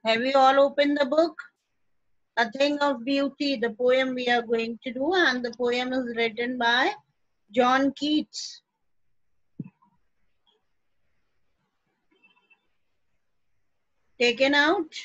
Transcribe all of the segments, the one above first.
Have you all opened the book? A Thing of Beauty, the poem we are going to do, and the poem is written by John Keats. Taken out?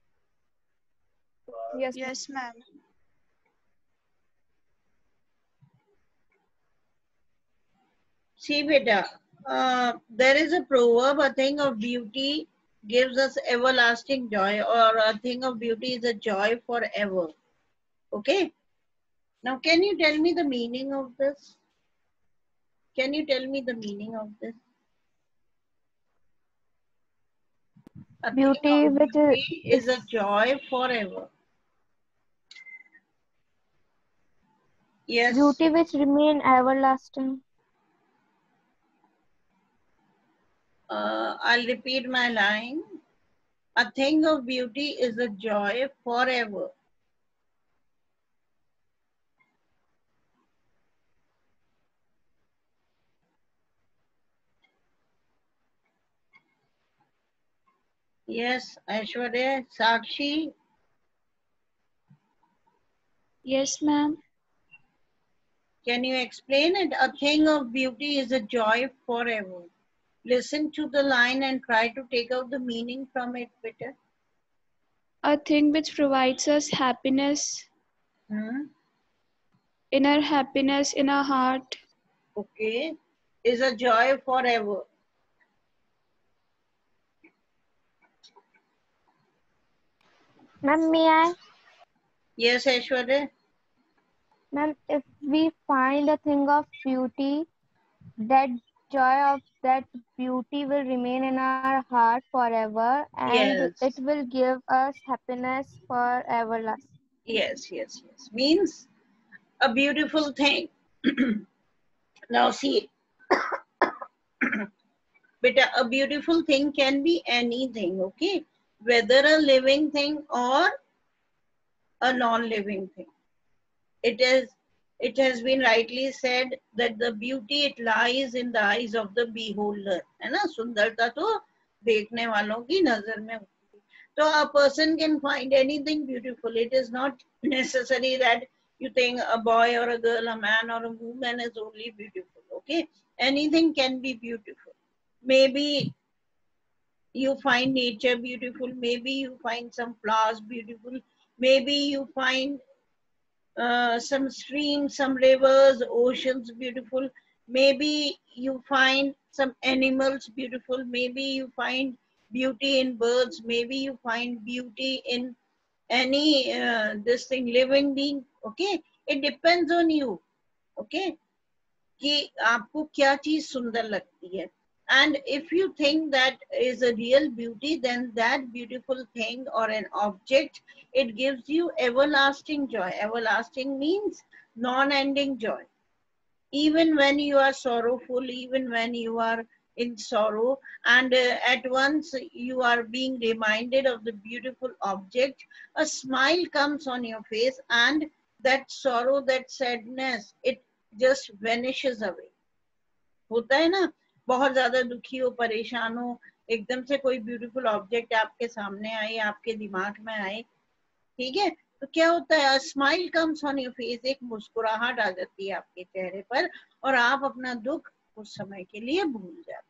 Yes, ma'am. See, beta, there is a proverb, a thing of beauty gives us everlasting joy, or a thing of beauty is a joy forever. Okay? Now, can you tell me the meaning of this? Can you tell me the meaning of this? A thing Beauty of which beauty is a joy forever. Yes. beauty which remain everlasting. I'll repeat my line. A thing of beauty is a joy forever. Yes, Aishwarya, Sakshi. Yes, ma'am. Can you explain it? A thing of beauty is a joy forever. Listen to the line and try to take out the meaning from it, better. A thing which provides us happiness, inner happiness in our heart. Okay. Is a joy forever. Ma'am, may I? Yes, Aishwarya. Ma'am, if we find a thing of beauty, that joy of that beauty will remain in our heart forever and Yes. it will give us happiness for everlasting. Yes, yes, yes. Means a beautiful thing. Now see, beta, a beautiful thing can be anything, okay? Whether a living thing or a non-living thing. It has been rightly said that the beauty it lies in the eyes of the beholder. है ना? सुंदरता तो देखने वालों की नजर में होती है. So a person can find anything beautiful. It is not necessary that you think a boy or a girl, a man or a woman is only beautiful. Okay, anything can be beautiful. Maybe you find nature beautiful. Maybe you find some flowers beautiful. Maybe you find some streams, some rivers, oceans beautiful. Maybe you find some animals beautiful. Maybe you find beauty in birds. Maybe you find beauty in any this thing living being. Okay, it depends on you. Okay, कि आपको क्या चीज सुंदर लगती है. And if you think that is a real beauty, then that beautiful thing or an object, it gives you everlasting joy. Everlasting means non-ending joy. Even when you are sorrowful, even when you are in sorrow, and at once you are being reminded of the beautiful object, a smile comes on your face, and that sorrow, that sadness, it just vanishes away. होता है ना, बहुत ज्यादा दुखी हो, परेशान हो, एकदम से कोई ब्यूटीफुल ऑब्जेक्ट आपके सामने आए, आपके दिमाग में आए, ठीक है, तो क्या होता है, smile comes on your face, एक मुस्कुराहट आ जाती है आपके चेहरे पर और आप अपना दुख उस समय के लिए भूल जाते.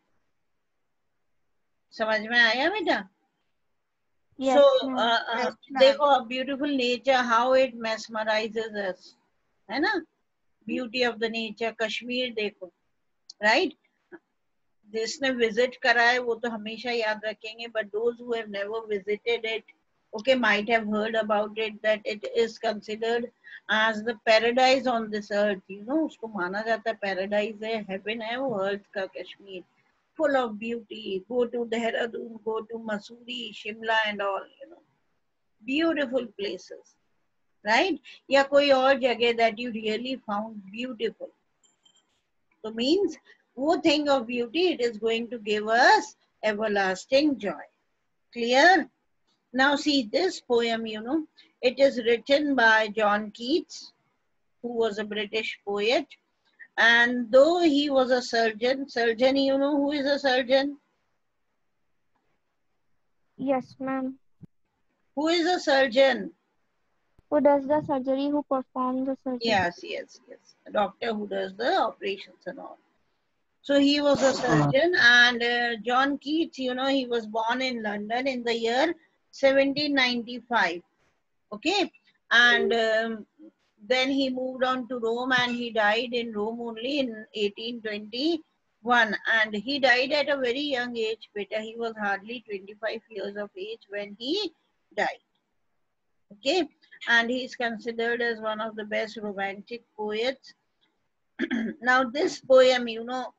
समझ में आया बेटा? Yes, So ma'am. देखो, beautiful nature, how it mesmerizes us, है ना? Beauty of the nature. Kashmir देखो, राइट? जिसने विजिट करा है वो तो हमेशा याद रखेंगे, but those who have never visited it, okay, might have heard about it, that it is considered as the paradise on this earth. You know, उसको माना जाता है paradise है, heaven है वो earth का Kashmir, full of beauty. Go to Dehradun, go to Mussoorie, Shimla and all, you know, beautiful places, right? या कोई और जगह that you really found beautiful. So means वो thing of beauty, it is going to give us everlasting joy. Clear? Now see this poem, you know, it is written by John Keats, who was a British poet. And though he was a surgeon, you know who is a surgeon? Yes, ma'am. Who is a surgeon? Who does the surgery? Who performs the surgery? Yes, yes, yes. A doctor who does the operations and all. So he was a surgeon, and John Keats, you know, he was born in London in the year 1795. Okay, and then he moved on to Rome, and he died in Rome only in 1821. And he died at a very young age, beta. He was hardly 25 years of age when he died. Okay, and he is considered as one of the best romantic poets. Now this poem, you know,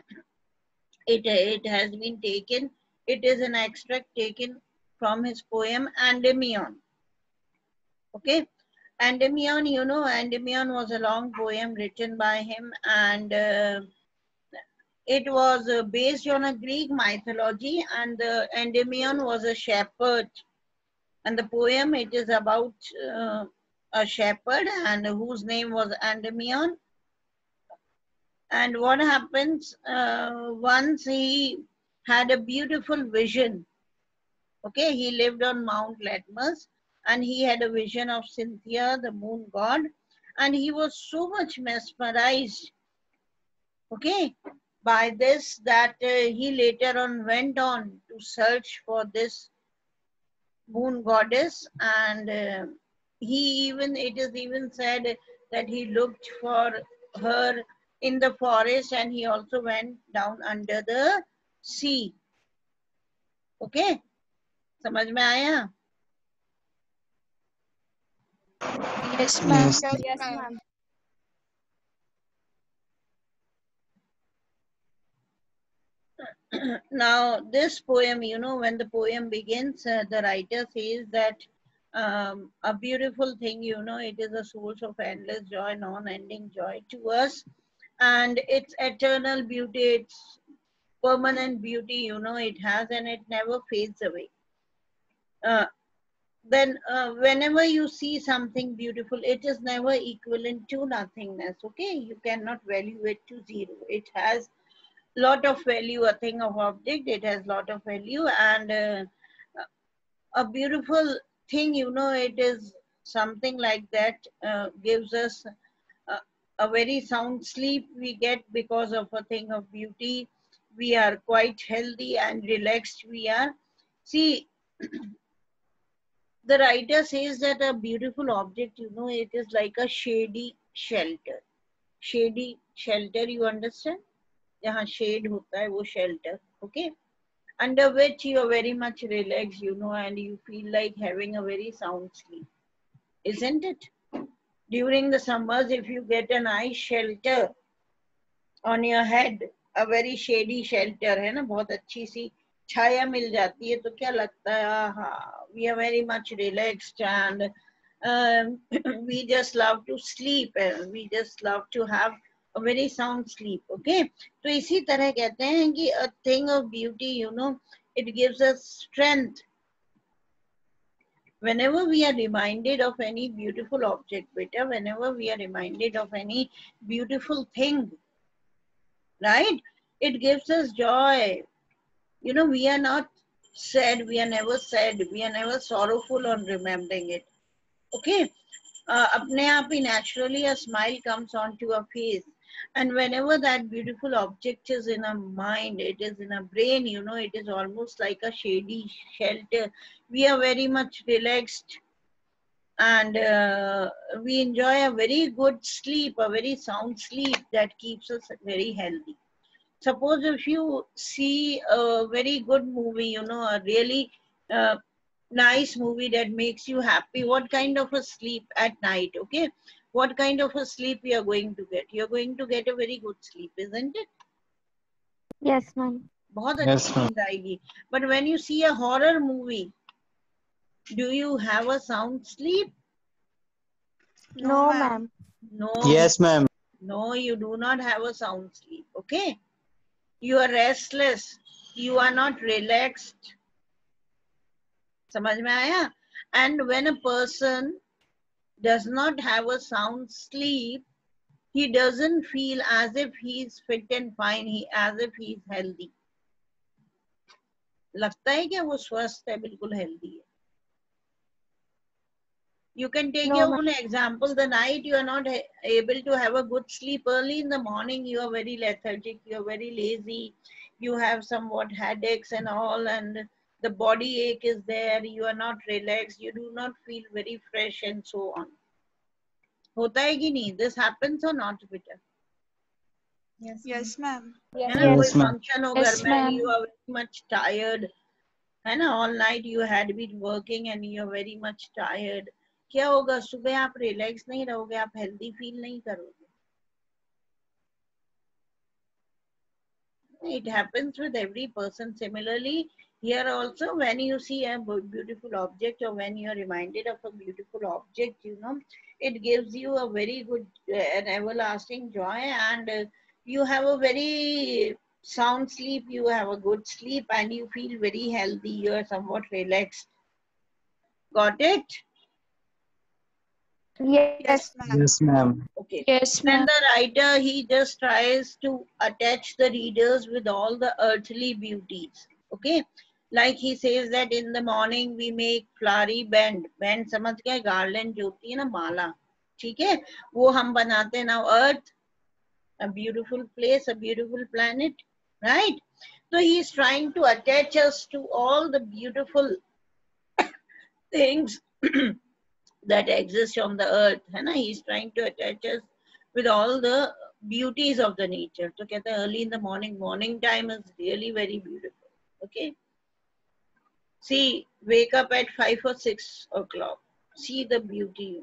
it has been taken, it is an extract taken from his poem Endymion. Okay, Endymion, you know, Endymion was a long poem written by him, and it was based on a Greek mythology, and Endymion was a shepherd. And the poem, it is about a shepherd and whose name was Endymion. And what happens, once he had a beautiful vision. Okay, he lived on Mount Latmus, and he had a vision of Cynthia, the moon god, and he was so much mesmerized, okay, by this, that he later on went on to search for this moon goddess, and it is even said that he looked for her in the forest, and he also went down under the sea. Okay, समझ में आया? Yes, ma'am. Yes, ma'am. Now this poem, you know, when the poem begins, the writer says that a beautiful thing, you know, it is a source of endless joy, non-ending joy to us, and its eternal beauty, its permanent beauty, you know, it has, and it never fades away. Then whenever you see something beautiful, it is never equivalent to nothingness. Okay, you cannot value it to zero. It has lot of value. A thing of object, it has lot of value, and a beautiful thing, you know, it is something like that, gives us a very sound sleep we get because of a thing of beauty. We are quite healthy and relaxed. We are, see, the writer says that a beautiful object, you know, it is like a shady shelter. Shady shelter, you understand? जहाँ shade होता है वो shelter, okay, under which you are very much relaxed, you know, and you feel like having a very sound sleep, isn't it? During the summers, if you get a nice shelter on your head, a very shady shelter है ना, बहुत अच्छी सी छाया मिल जाती है, तो क्या लगता है, हाँ, we are very much relaxed, and we just love to sleep, and we just love to have a very sound sleep. Okay, तो इसी तरह कहते हैं कि a thing of beauty, you know, it gives us strength. Whenever we are reminded of any beautiful object, beta, whenever we are reminded of any beautiful thing, right, it gives us joy. You know, we are not sad, we are never sad, we are never sorrowful on remembering it. Okay, apne aap hi naturally a smile comes onto our face, and whenever that beautiful object is in our mind, it is in our brain, you know, it is almost like a shady shelter. We are very much relaxed, and we enjoy a very good sleep, a very sound sleep that keeps us very healthy. Suppose if you see a very good movie, you know, a really nice movie that makes you happy, what kind of a sleep at night, okay? What kind of a sleep you are going to get? You're going to get a very good sleep, isn't it? Yes, ma'am. बहुत अच्छी नींद आएगी. But when you see a horror movie, do you have a sound sleep? No, ma'am. No. Yes, ma'am. No, you do not have a sound sleep, okay? You are restless. You are not relaxed. समझ में आया? And when a person does not have a sound sleep, he doesn't feel as if he is fit and fine, as if he is healthy. लगता है कि वो स्वस्थ है, बिल्कुल healthy है. You can take No, your ma'am. own example. The night you are not able to have a good sleep. Early in the morning, you are very lethargic, you are very lazy, you have somewhat headaches and all, and the body ache is there, you are not relaxed, you do not feel very fresh and so on. होता है कि नहीं? This happens or not, बेटा? Yes, ma'am. है Yes, ना, ma'am. कोई Yes, ma'am. Function हो घर Yes, में, you ma'am. are very much tired, है ना, all night you had been working and you are very much tired. क्या होगा? सुबह आप रिलैक्स नहीं रहोगे, आप हेल्दी फील नहीं करोगे. It happens with every person. Similarly, here also, when you see a beautiful object or when you are reminded of a beautiful object, you know, it gives you a very good and everlasting joy, and you have a very sound sleep, you have a good sleep, and you feel very healthy, you are somewhat relaxed. Got it? Yes. Yes, ma'am. Yes, ma'am. Okay. Yes, Then ma'am. the writer, he just tries to attach the readers with all the earthly beauties. Okay. Like he says that in the morning we make flowery band. Band समझ गए? Garland जो होती है ना, माला. ठीक है? वो हम बनाते हैं. Now earth, a beautiful place, a beautiful planet. Right? So he is trying to attach us to all the beautiful things that exist on the earth, है ना? He is trying to attach us with all the beauties of the nature. तो कहते हैं early in the morning time is really very beautiful. Okay. See, wake up at 5 or 6 o'clock. See the beauty.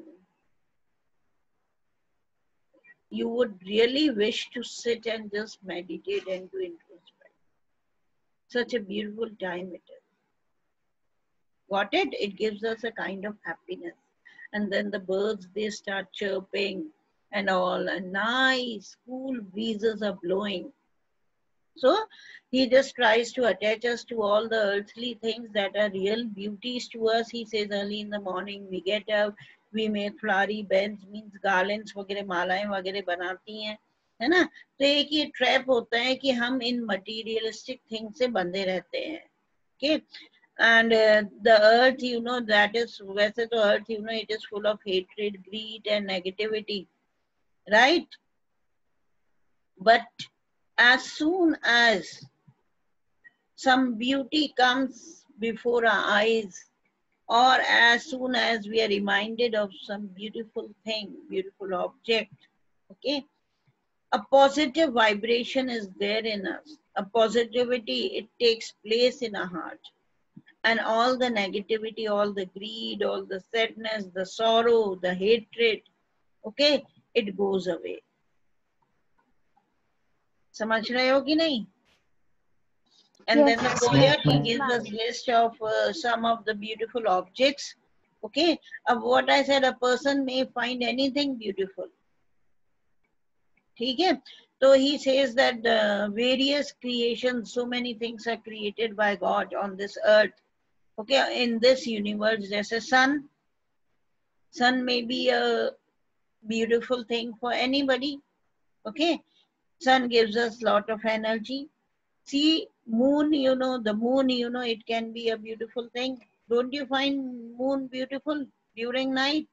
You would really wish to sit and just meditate and to introspect. Such a beautiful time it is. Got it? It gives us a kind of happiness. And then the birds, they start chirping and all, and nice cool breezes are blowing. So he just tries to attach us to all the earthly things that are real beauties to us. He says early in the morning we get up, we make flowery beds, means garlands वगैरह, मालाएं वगैरह बनाती हैं, है ना? तो एक ये ट्रैप होता है कि हम इन मटीरियलिस्टिक थिंग से बंधे रहते हैं. Okay. And the earth, you know, that is, वैसे तो earth, you know, it is full of hatred, greed and negativity, right? But as soon as some beauty comes before our eyes, or as soon as we are reminded of some beautiful thing, beautiful object, okay, a positive vibration is there in us. A positivity, it takes place in our heart. And all the negativity, all the greed, all the sadness, the sorrow, the hatred, okay, it goes away. समझ रहे हो कि नहीं? And Yes, then the yes, poet, Yes, he ma'am. gives us list of some of the beautiful objects. Okay, what I said, a person may find anything beautiful. ठीक है? So he says that various creations, so many things are created by God on this earth. Okay, in this universe, there's a sun. Sun may be a beautiful thing for anybody. Okay, sun gives us lot of energy. See, moon, you know, the moon, you know, it can be a beautiful thing. Don't you find moon beautiful during night?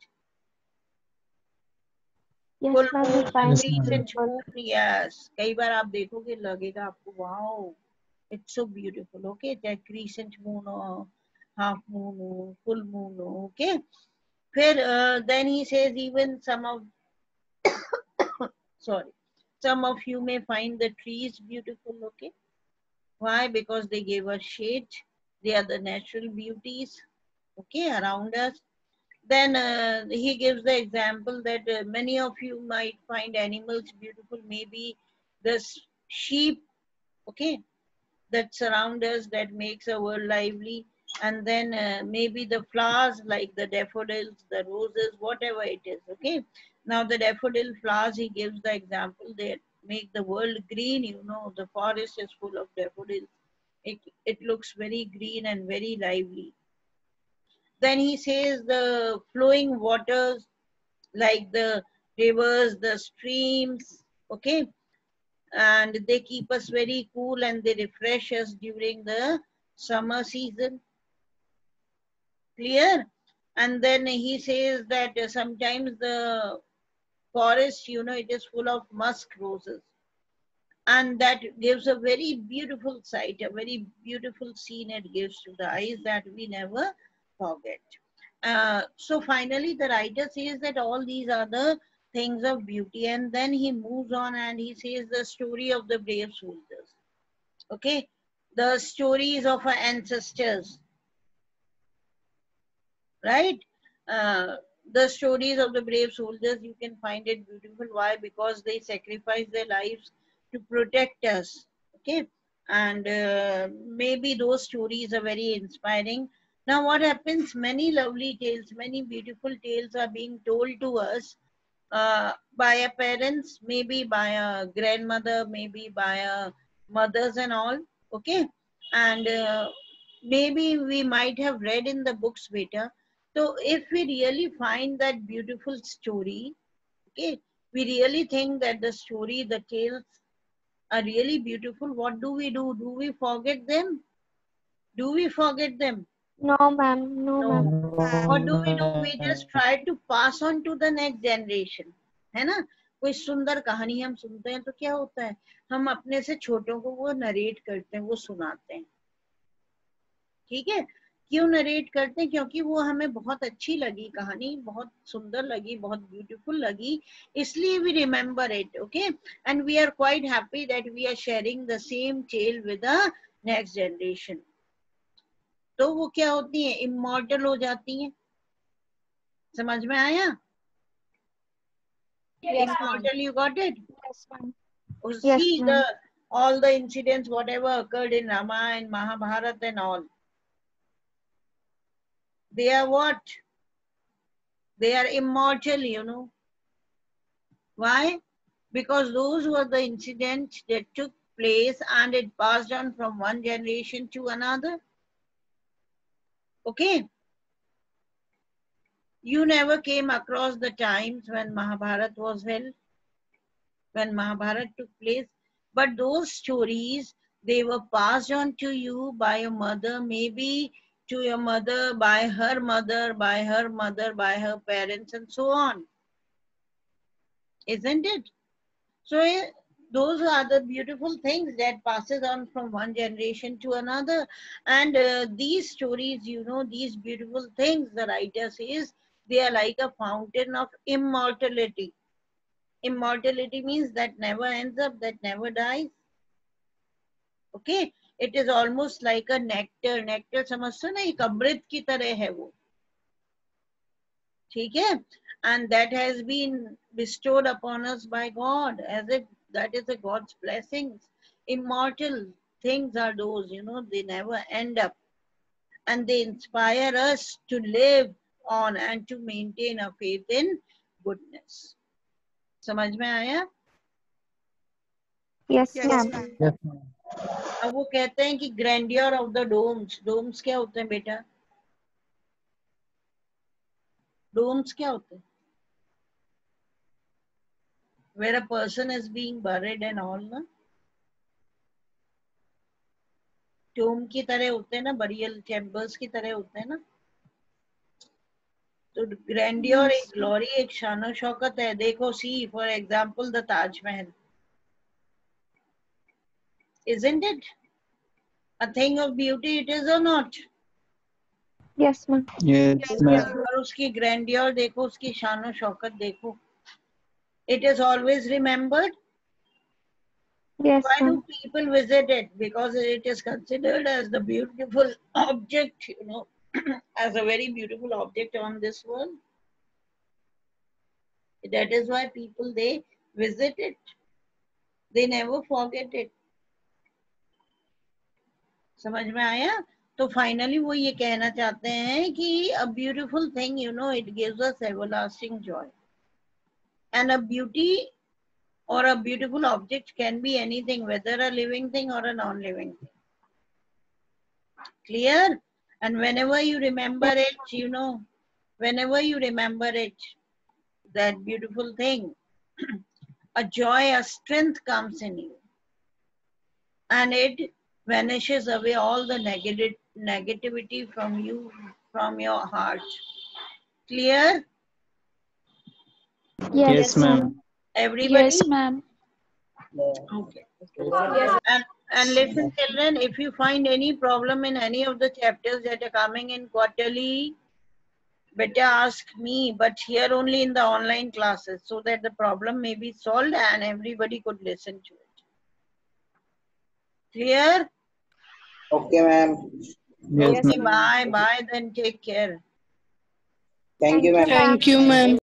yes, Full ma'am. We moon, find Yes, it ma'am. crescent beautiful. moon, yes. कई बार आप देखोगे लगेगा आपको wow, it's so beautiful. Okay, चाहे crescent moon हो, half moon हो, full moon हो, okay. फिर then he says even some of sorry, some of you may find the trees beautiful. Okay, why? Because they gave us shade. They are the natural beauties, okay, around us. Then he gives the example that many of you might find animals beautiful, maybe the sheep, okay, that surround us, that makes our world lively. And then maybe the flowers like the daffodils, the roses, whatever it is, okay. Now the daffodil flowers, he gives the example, they make the world green, you know, the forest is full of daffodils. It looks very green and very lively. Then he says the flowing waters like the rivers, the streams, okay, and they keep us very cool and they refresh us during the summer season. Clear? And then he says that sometimes the forest, it is full of musk roses. And that gives a very beautiful sight, a very beautiful scene it gives to the eyes that we never forget. So finally, the writer says that all these are the things of beauty. And then he moves on and he says the story of the brave soldiers. Okay, the stories of our ancestors, right? Uh, the stories of the brave soldiers, you can find it beautiful. Why? Because they sacrificed their lives to protect us. Okay, and maybe those stories are very inspiring. Now, what happens? Many lovely tales, many beautiful tales are being told to us by our parents, maybe by a grandmother, maybe by a mothers and all. Okay, and maybe we might have read in the books better. So if we really find that beautiful story, okay, we really think that the story, the tales are really beautiful, what do we do? Do we forget them? Do we forget them? No, ma'am. No, ma'am. No. What do? We just try to pass on to the next generation, है ना? कोई सुंदर कहानी हम सुनते हैं तो क्या होता है, हम अपने से छोटों को वो नरेट करते हैं, वो सुनाते हैं. ठीक है, क्यों नरेट करते हैं? क्योंकि वो हमें बहुत अच्छी लगी कहानी, बहुत सुंदर लगी, बहुत ब्यूटीफुल लगी, इसलिए we remember it. Okay, and we are quite happy that we are sharing the same tale with the next generation. तो वो क्या होती है? इमॉर्टल हो जाती हैं. समझ में आया? Yes, ma'am. Immortal, you got it? Yes, ma'am. See Yes, ma'am. all the incidents, whatever occurred in Ramayana, Mahabharata and all. They are what? They are immortal, Why? Because those were the incidents that took place and it passed on from one generation to another. Okay? You never came across the times when Mahabharata was held, when Mahabharata took place. But those stories, they were passed on to you by your mother, maybe to your mother, by her mother, by her mother, by her parents, and so on. Isn't it? So those are the beautiful things that passes on from one generation to another. And these stories, these beautiful things, the writer says, they are like a fountain of immortality. Immortality means that never ends up, that never dies. Okay, it is almost like a nectar. Nectar समझते हो ना, एक अमृत की तरह है वो. ठीक है? And that has been bestowed upon us by God, as if that is a God's blessings. Immortal things are those, they never end up. And they inspire us to live on and to maintain a faith in goodness. समझ में आया? Yes, Yes, ma'am. ma'am. Yes, ma'am. अब वो कहते हैं कि grandeur of the domes. Domes क्या होते हैं बेटा? Domes क्या होते हैं? Where a person is being buried and all, ना? Tomb की तरह होते हैं ना, burial chambers की तरह होते हैं ना? तो grandeur, एक glory, एक शान शौकत है. देखो, see for example the Taj Mahal. Isn't it a thing of beauty? It is or not? Yes, ma'am. Yes, Yes, ma'am. ma'am. और उसकी grandeur देखो, उसकी शान शौकत देखो. It is always remembered. Yes, Why do ma'am. people visit it? Because it is considered as the beautiful object, as a very beautiful object on this world. That is why people, they visit it. They never forget it. समझ में आया? तो finally वो ये कहना चाहते हैं कि a beautiful thing, it gives us everlasting joy. And a beauty or a beautiful object can be anything, whether a living thing or a non-living thing. Clear? And whenever you remember it, whenever you remember it, that beautiful thing, a joy, a strength comes in you. And it vanishes away all the negativity from you, from your heart. Clear? Yes, ma'am. Everybody? Yes, ma'am. Okay. And listen, children, if you find any problem in any of the chapters that are coming in quarterly, better ask me, but here only in the online classes, so that the problem may be solved and everybody could listen to it. Clear? Okay, ma'am. Yes, Okay, ma'am. bye, then take care. Thank you, ma'am. Thank you, ma'am.